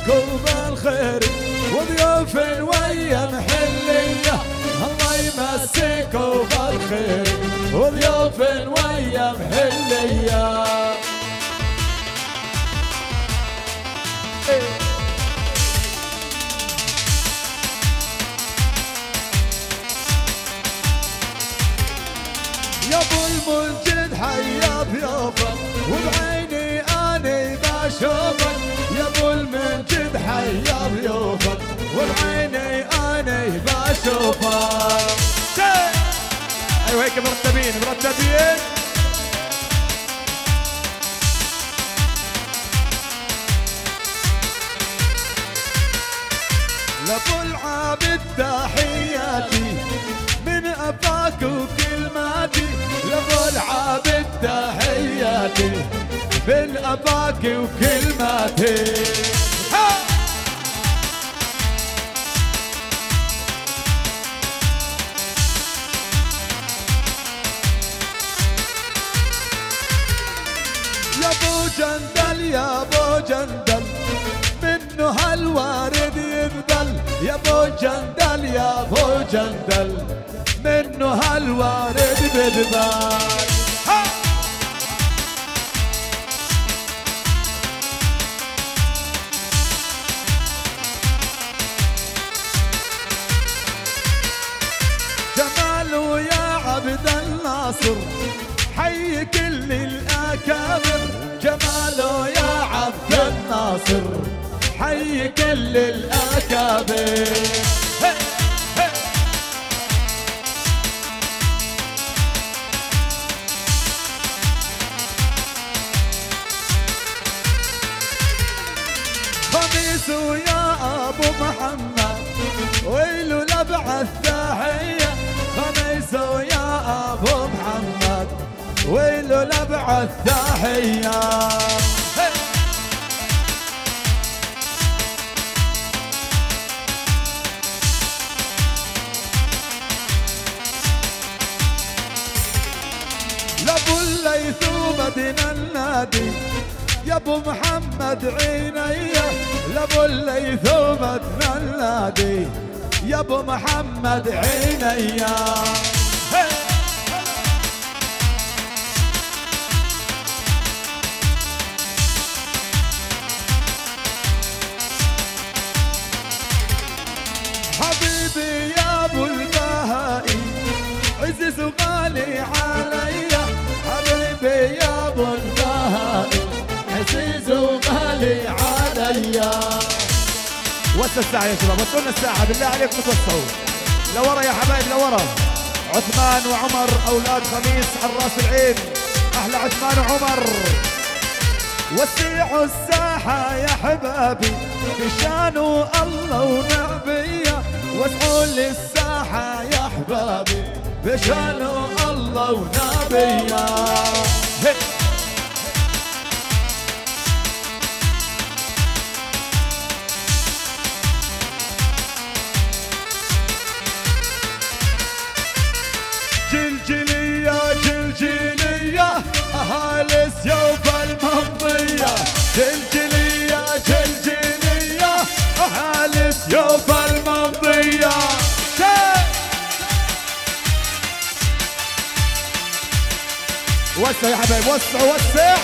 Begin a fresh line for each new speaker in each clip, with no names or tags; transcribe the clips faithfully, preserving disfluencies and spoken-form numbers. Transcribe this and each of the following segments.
مسكوا بالخير وضيوف ويا محلية، الله يمسكوا بالخير وضيوف ويا محلية. يا ابو المنجد حيا ضيوفك وبعيني اني بشوفك، يا ابو المنجد حيا ضيوفك وبعيني اني بشوفك. ايوه هيك مرتبين مرتبين. لابو العابد تحياتي من اباك وكلماتي، لابو العابد تحياتي من اباك وكلماتي. يا ابو جندل يا ابو جندل منه هالوارد ينذل، يا ابو جندل يا ابو جندل منه هالوارد بذبال. جماله يا عبد الناصر حي كل الأكابر، جماله يا عبد الناصر حي كل الأكابر. خميسو يا أبو محمد ويلو لبعث تحية، خميسو يا أبو محمد ويلو لبعث تحية. لابو الليث ومدينة النادي يا ابو محمد عينيا، لابو الليث ومدينة النادي يا ابو محمد عينيا. حبيبي يا ابو البهائي عزيز وغالي عليا، حبيبي يا ابو البهائي عزيز وغالي عليا. وسع الساعة يا شباب، وسعوا لنا الساعة بالله عليكم توسعوا لورا يا حبايب لورا. عثمان وعمر اولاد خميس على راس العين، احلى عثمان وعمر. وسعوا الساحة يا حبابي بشانوا الله ونبيه، وسعوا لي الساحة يا حبابي بشانوا الله ونبيه. جلجلية جلجلية أهالي سيوف المنطية، جلجلية جلجلية أهالي سيوف المنطية. وسع يا حبايب وسع وسع.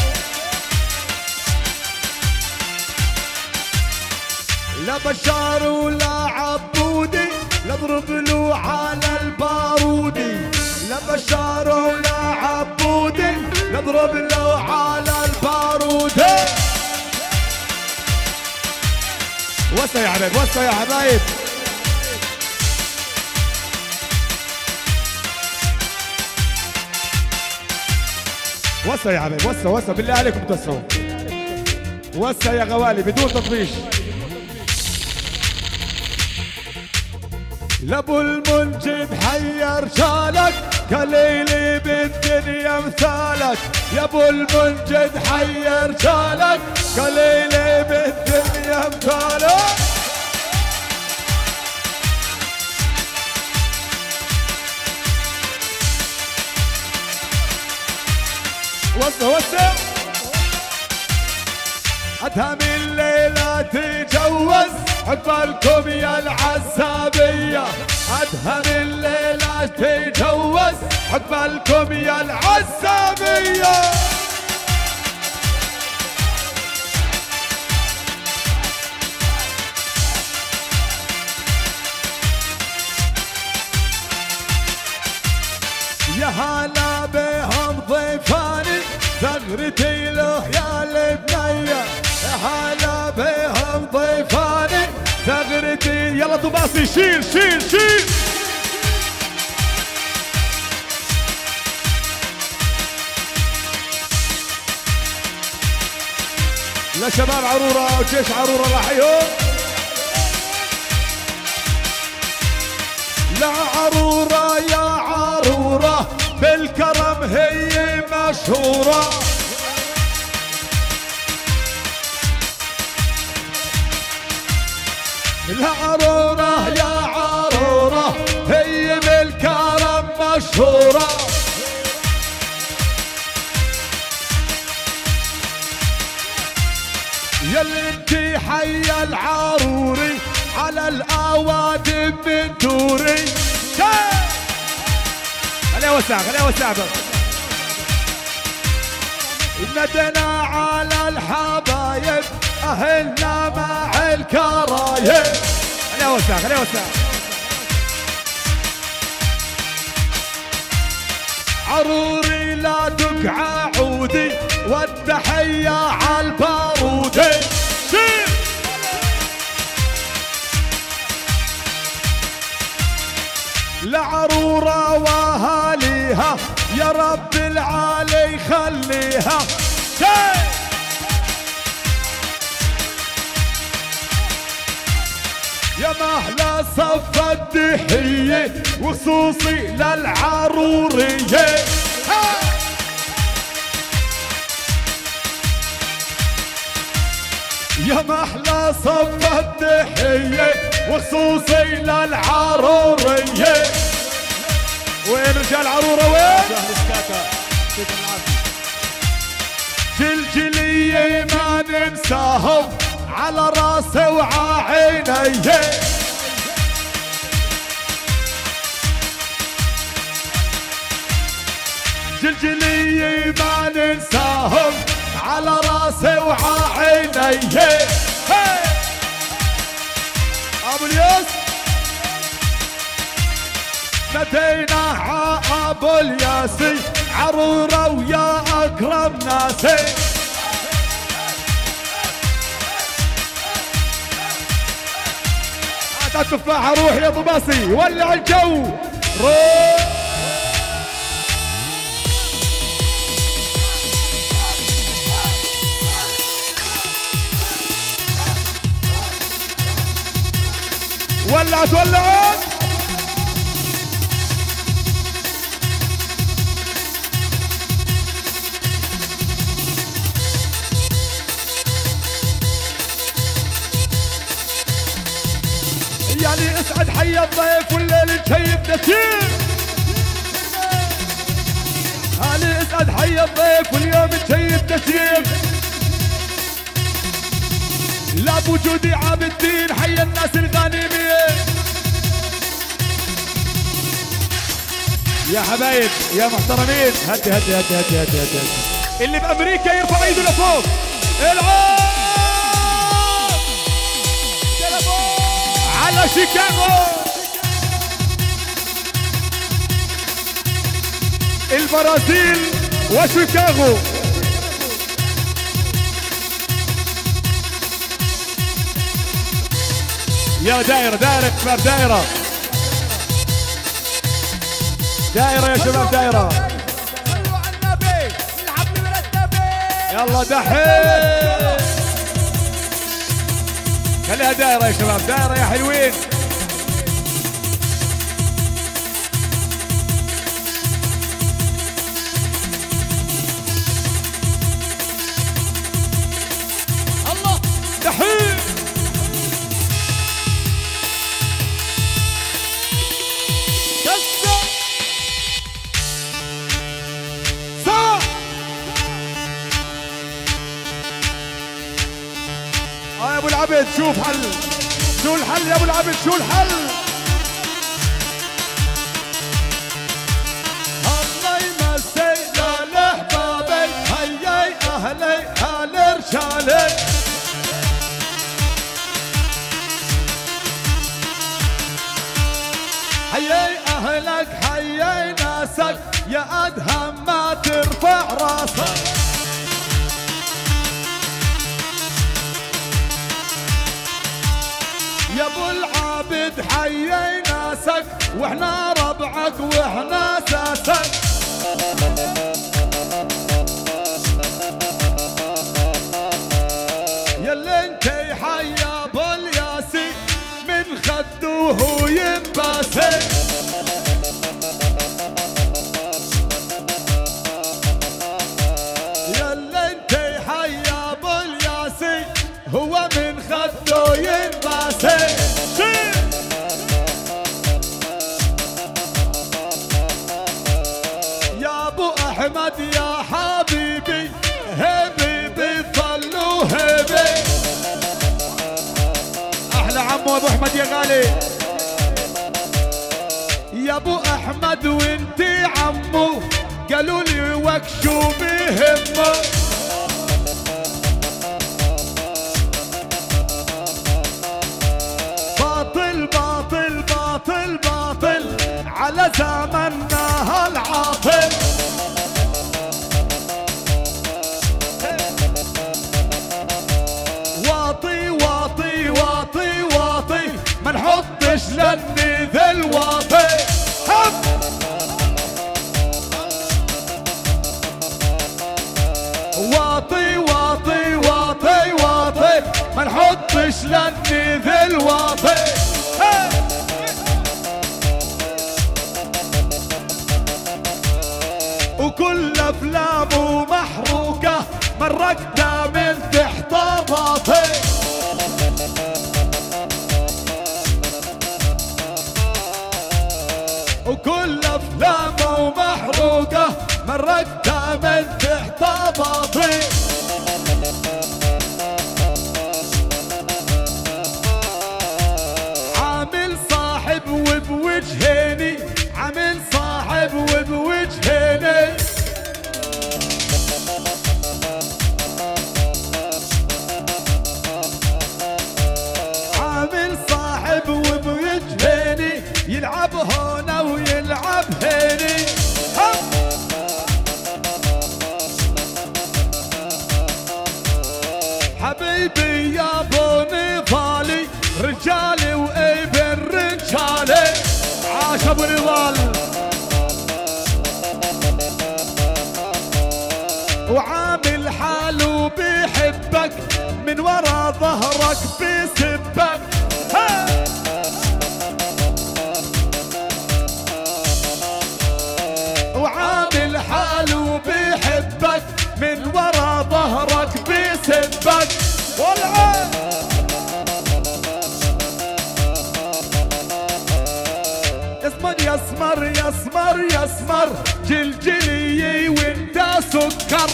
لا بشار ولا عبودي نضرب له على البارودي، لا بشار ولا عبودي نضرب له على البارودي. وسع يا حبايب وسع يا حبايب. وسع يا حبايب وسع وسع بالله عليكم توسعوا. وسع يا غوالي بدون تطفيش. لابو المنجد حي رجالك كليلي بالدنيا مثالك، يا ابو المنجد حي رجالك كليلي بالدنيا مثالك. وسع وسع. ادهم الليلة تجوز عقبالكم يا العزابية، ادهم الليلة تجوز عقبالكم يا العزابية. يا هلا بهم ضيفاني ثغرتي له يا البنية، يا هلا بهم ضيفاني ثغرتي. يلا طباسي شيل شيل شيل. لا شباب عرورة وجيش عرورة راحيهم. لا عرورة يا عرورة بالكرم هي مشهورة، لا عرورة يا عرورة هي بالكرم مشهورة. يلي انتي حي العروري على الاوادم من دوري. خليها وسع خليها وسع بس. ندنا على الحبايب اهلنا مع الكرايب. خليها وسع خليها وسع. عروري لا تقع عودي والتحية على البارودي. لعرورة واهاليها يا رب العالي خليها. يا محلى صف التحية وخصوصي للعرورية. يا محلى صف التحية وخصوصي للعرورية. وين رجال عرورة وين؟ جلجلية ما ننساهم على راسي وعيني. جلجلية ما ننساهم على راسي وعيني. ابو الياس ندينا ع ابو الياسي عرورة ويا اكرم ناسي. هات التفاحة روح يا طباسي ولع الجو روح. ولعت ولعت. يعني اسعد حي الضيف والليل نشيب نسيم. يعني اسعد حي الضيف واليوم نشيب نسيم. لا بوجودي عاب الدين حي الناس الغانمين. يا حبايب يا محترمين هدي هدي هدي هدي هدي هدي. اللي بامريكا يرفع ايده لفوق. العاب على شيكاغو. البرازيل وشيكاغو. يا دايرة دايرة شباب دايرة دايرة يا شباب دايرة. صلوا على النبي الحبل مرتبة. يلا دحين خليها دايرة يا شباب دايرة يا حلوين. الله دحين
اه يا ابو العبد شوف حل، شو الحل يا ابو العبد شو الحل؟
الله يمسينا لحبابي هياي اهلي اهل رجالي حياي اهلك حياي ناسك يا ادهم ما ترفع راسك يا ابو العابد حياي ناسك واحنا ربعك واحنا ساسك ياللي انتي حيا ابو الياسي من خدوه ينباسي ياللي انتي حيا ابو الياسي هو من خدوه ينباسي يا ابو احمد يا حبيبي هبيبي ظلوا هبي
احلى عمو ابو احمد يا غالي
يا ابو احمد وانتي عمو قالوا لي وكشو بهمه باطل باطل باطل باطل على زمننا هالعاطل واطي واطي واطي واطي ما نحطش لني ذا الواطي واطي واطي واطي واطي ما نحطش لني ذا الواطي وكل افلامه محروقه مرقتها من تحت باطي وكل افلامه محروقه مرقتها من تحت باطي عامل صاحب وبوجهيني عامل صاحب وبوجهيني عامل صاحب وبوجهيني يلعب هنا ويلعب هيني حبيبي يا ابو نضالي رجالي وابن رجالي
عاش ابو نضال
وعامل حاله بيحبك من ورا ظهرك بيسبك وعامل حاله بيحبك من ورا ظهرك بيسبك والعين يسمر يسمر يسمر يسمر جلجلي وانت سكر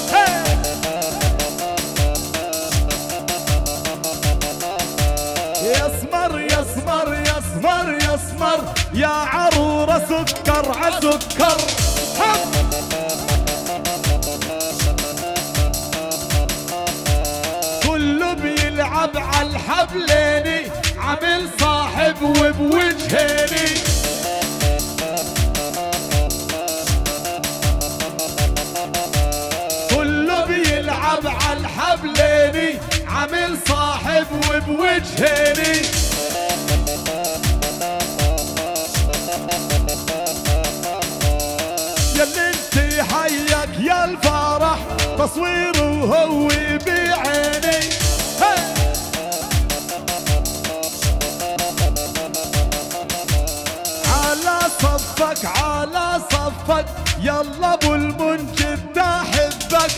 يسمر يسمر يسمر يسمر يا عرورة سكر عسكر كله بيلعب عالحبليني عامل صاحب وبوجهيني كله بيلعب عالحبليني عامل صاحب وبوجهيني ياللي انتي حيك يا الفرح تصويره هو بعيني على صفك على صفك يلا ابو المنجد تحبك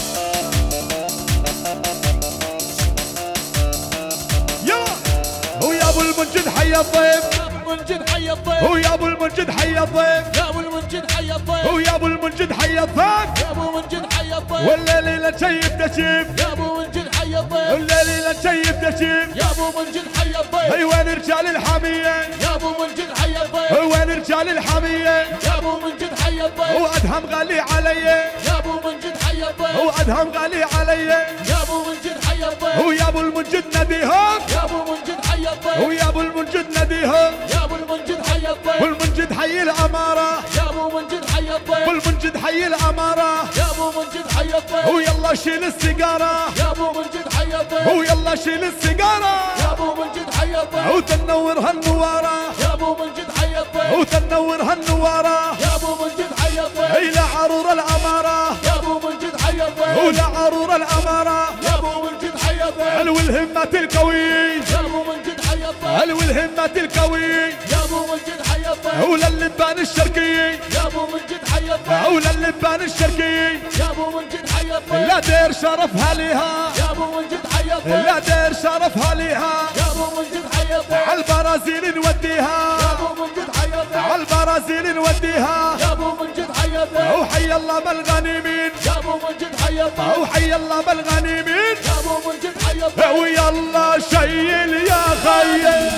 هو يا ابو المنجد حي الضيف
المنجد حي الضيف
هو يا ابو المنجد حي الضيف
يا ابو المنجد حي الضيف
هو يا ابو المنجد حي الضيف
يا ابو المنجد حي الضيف
والليلة شيب تشيب
يا ابو المنجد حي الضيف
والليلة شيب
النجيب
يا ابو منجد حي الضيف
اي وين رجال الحمية
يا ابو منجد حي الضيف
وين رجال الحمية
يا ابو منجد حي الضيف
وادهم غالي علي
يا ابو منجد حي الضيف
وادهم غالي علي
يا ابو منجد حي الضيف
ويا ابو المنجد نديهم
يا ابو منجد حي الضيف
ويا ابو المنجد نديهم
يا ابو المنجد حي الضيف
والمنجد حي الامارة
يا ابو منجد حي الضيف
والمنجد حي الامارة
يا ابو منجد حي الضيف
ويلا شيل السيجارة
يا ابو منجد حي الضيف
ويلا شيل السيجارة
يا ابو منجد حي الضيف
وتنور هالنوارة
يا ابو منجد حي الضيف
وتنور هالنوارة
يا ابو منجد حي الضيف
اي لعرور الامارة
يا ابو منجد حي الضيف
ولعرور الامارة
يا ابو منجد حي الضيف
علو الهمة القوي
يا ابو منجد حي الضيف
علو الهمة القوي
يا ابو منجد حي الضيف
ولا اللبان الشرقي
يا ابو منجد حي الضيف
ولا اللبان الشرقي
يا ابو منجد حي الضيف
لا دير شرفها ليها
يا ابو منجد حي الضيف
لا دير شرفها ليها
يا ابو منجد حي الضيف
عالبرازيل نوديها
يا ابو منجد حي الضيف
عالبرازيل نوديها
يا ابو منجد حي الضيف
وحي الله بالغنيمين
يا ابو منجد حي الضيف
وحي الله بالغنيمين
يا ابو منجد حي الضيف
ويلا شيل يا خيل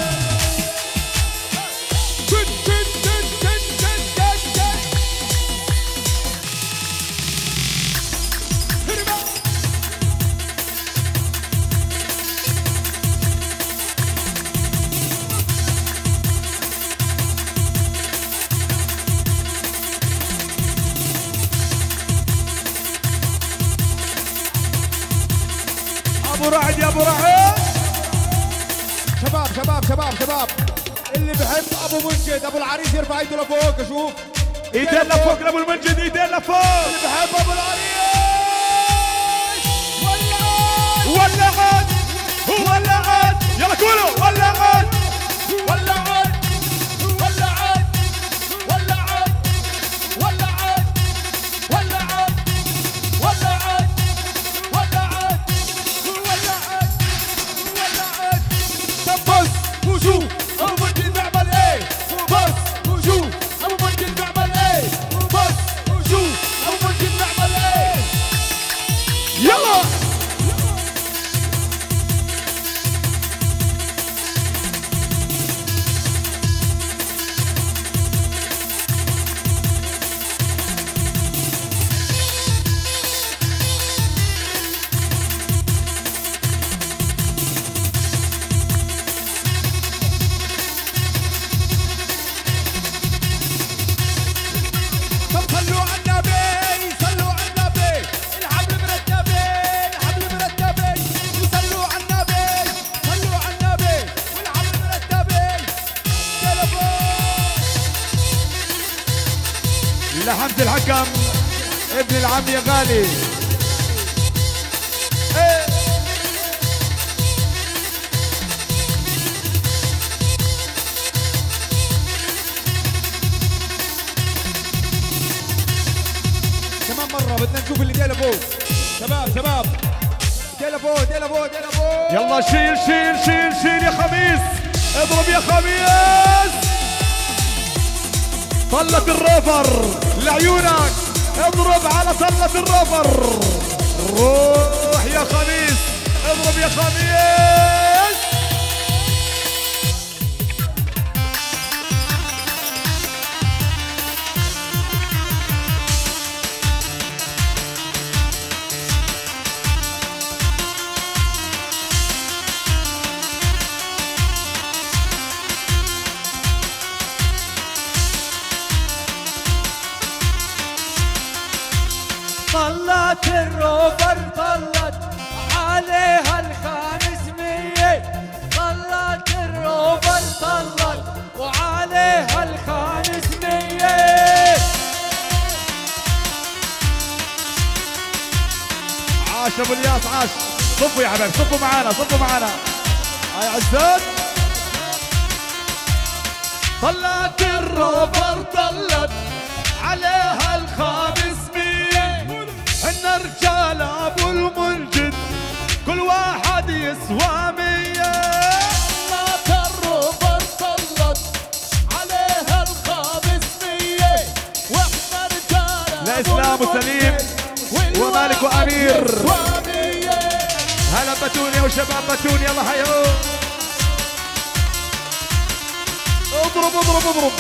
ابو رعد يا ابو رعد
شباب شباب شباب شباب اللي بحب ابو منجد ابو العريس يرفع ايده لفوق اشوف
ايدين لفوق لابو المنجد ايدين لفوق
اللي بحب ابو العريس
ولعت ولعت يلا قولوا ولعت
ولعت ولعت ولعت ولعت ولعت ولعت ولعت ولعت ولعت طب بص وشوف ابو منجد بيعمل ايه بص وشوف ابو منجد بيعمل ايه بص وشوف ابو منجد بيعمل ايه
يلا
طب صلوا على النبي صلوا على النبي الحبل مرتبين الحبل مرتبين وصلوا على النبي صلوا على النبي والحبل مرتبين تلفون
لحمد الحكم ابن العم يا غالي ايه
كمان مرة بدنا نشوف اللي ديلا فوق شباب شباب ديلا فوق ديلا فوق ديلا فوق
يلا شيل شيل شيل شيل يا خميس اضرب يا خميس طلة الرفر لعيونك اضرب على طلة الرفر روح يا خميس اضرب يا خميس
طلت الروفر طلت عليها الخمسمية طلت الروفر طلت وعليها الخمسمية
عاش ابو الياس عاش صفوا يا حبايبي صفوا معانا صفوا معانا هاي عزات طلعت الروفر طلت عليها الخمسمية احنا رجال ابو المنجد كل واحد يسوى مية
طلت الروفر طلت عليها الخمسمية واحنا رجال
لا اسلام وسليم ومالك وامير هلا بتونيا وشباب بتونيا الله حيو. اضرب اضرب اضرب.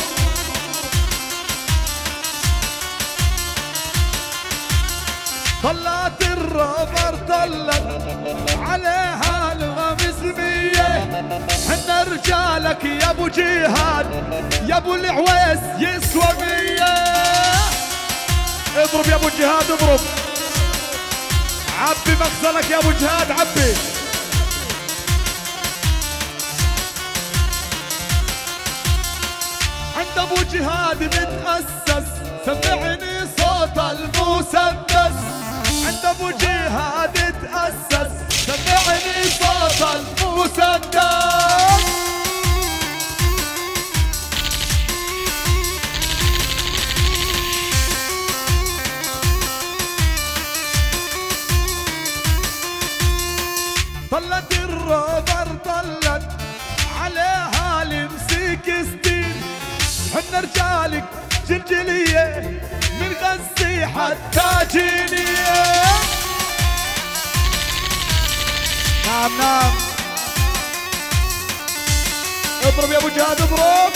طلعت الرابر طلت عليها الغمز مية. حنا رجالك يا ابو جهاد يا ابو العويس يسوى مية.
اضرب يا ابو جهاد اضرب. عبي مخزنك يا ابو جهاد عبي.
عند ابو جهاد متأسس سمعني صوت المسدس. عند ابو جهاد تأسس سمعني صوت المسدس. طلت الروبر طلت عليها المسيك ستيل. حنا رجالك جلجلية من غزي حتى جينية.
نعم نعم. اضرب يا ابو جهاد اضرب.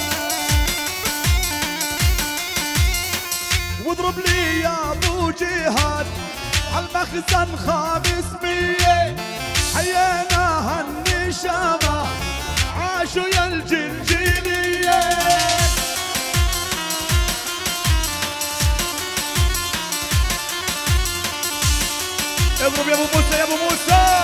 واضرب لي يا ابو جهاد عالمخزن خامس مية. حييناها النشامة عاشوا يا الجلجلية.
اضرب يا ابو موسى يا ابو موسى.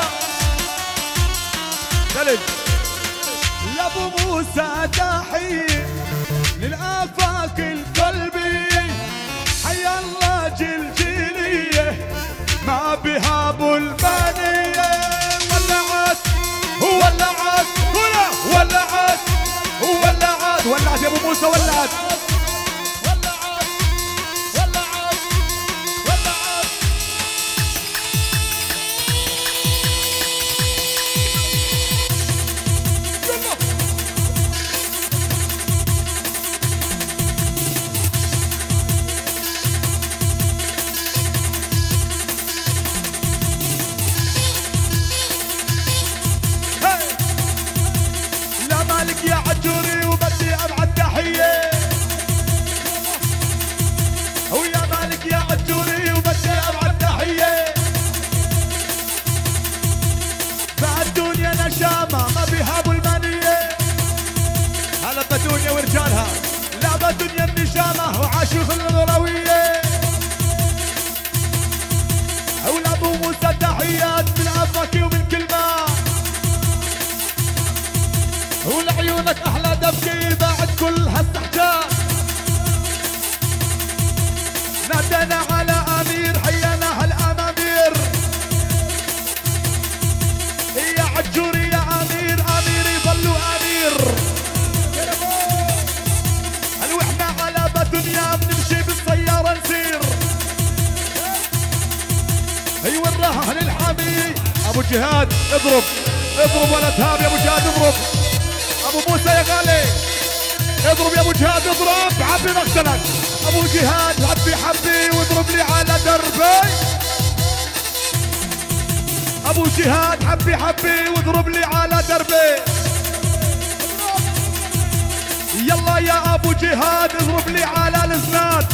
ثلج.
لابو موسى تحية للآفاق القلبية. حيا الله جلجلية ما بها ابو المانية. ولعت ولعت
هنا ولعت ولعت ولعت يا ابو موسى ولعت.
يا عجوري وبدي ابعد تحيه. ويا مالك يا عجوري وبدي ابعد تحيه. فالدنيا نشامه ما بها ابو المانيه.
هلا بتونيا ورجالها.
لا بالدنيا النشامه وعاشوا في الغرويه. ولابو موسى تحيات من افاكي ومن كلمه. ولعيونك احلى دبكي بعد كل هالسحجات. نادينا على امير حيانا هالامامير. يا عجوري يا امير امير يضلوا امير. هل واحنا على بدنيا بنمشي بالسياره نسير. ايوه الرهن الحامي.
ابو جهاد اضرب اضرب ولا تهاب يا ابو جهاد اضرب. ابو موسى يا غالي اضرب يا ابو جهاد اضرب. عبي مقتلك
ابو جهاد حبي حبي واضرب لي على دربي. ابو جهاد حبي حبي واضرب لي على دربي. يلا يا ابو جهاد اضرب لي على الزناد.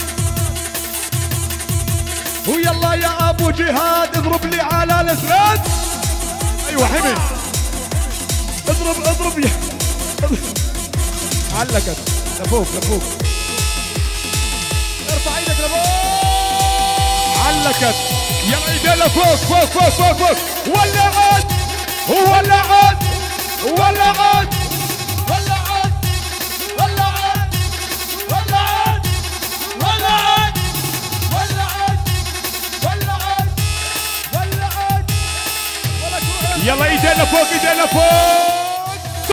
ويلا يا ابو جهاد اضرب لي على الزناد.
ايوه حمي
اضرب اضرب يا
علقت لفوق لفوق.
ارفع ايدك لفوق.
علقت. يلا ايدينا لفوق فوق فوق فوق فوق.
ولعت ولعت ولعت ولعت ولعت ولعت ولعت ولعت ولعت.
يلا ايدينا فوق ايدينا فوق.